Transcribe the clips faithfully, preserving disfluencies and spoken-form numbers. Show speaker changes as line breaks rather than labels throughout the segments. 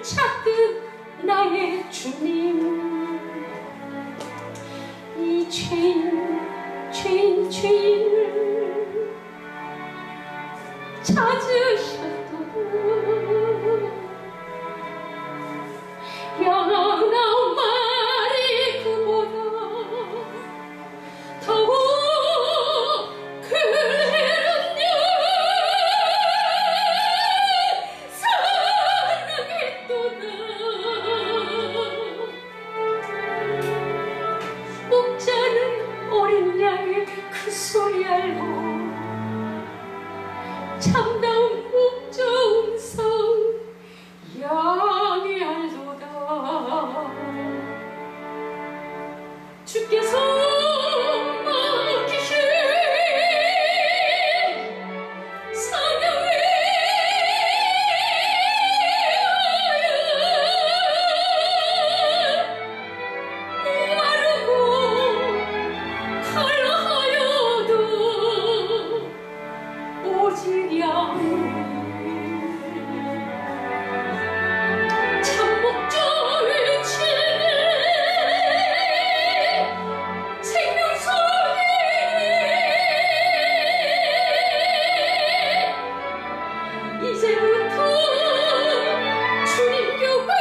찾듯 나의 주님, 이 죄인 죄인 죄인을 찾으셔도 영원한 말이 그보다 더욱 그대는요 사랑했도다. 목자는 어린 양의 그 소리 알고 참다운 목자 음성 양이 알도다. 주께서 맡기신 사명을 목마르고 칼라하여도 오직 양을 참목자의 친히 생명선이 이제부터 주님 교회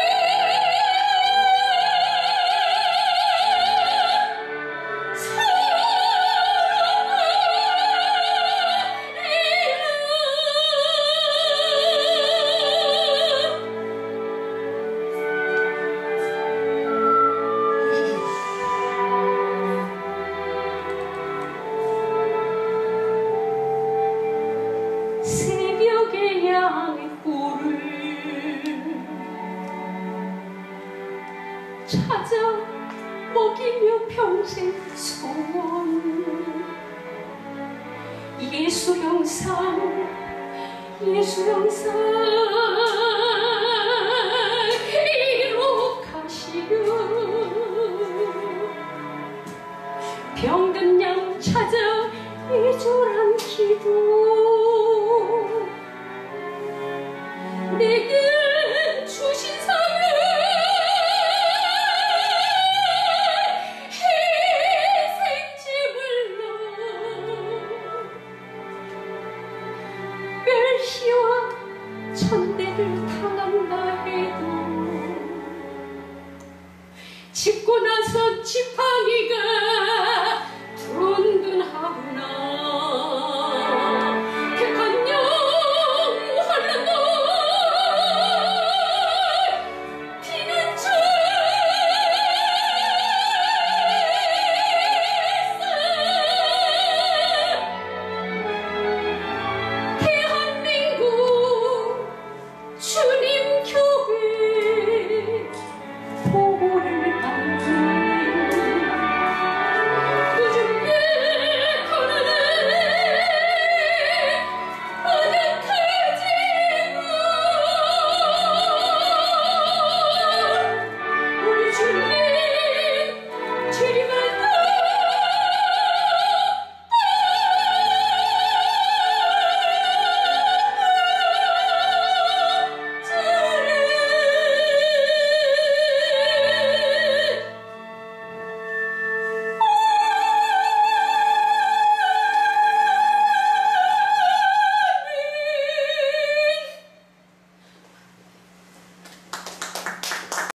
새벽의 양의 꼴을 찾아 먹이며 평생 소원. 예수 형상 예수 형상 이룩하시려 병든 양 찾아 애절한 기도. 내게 주신 사명 희생제물로 멸시와 천대를 당한다 해도 짚고 나서 지팡이가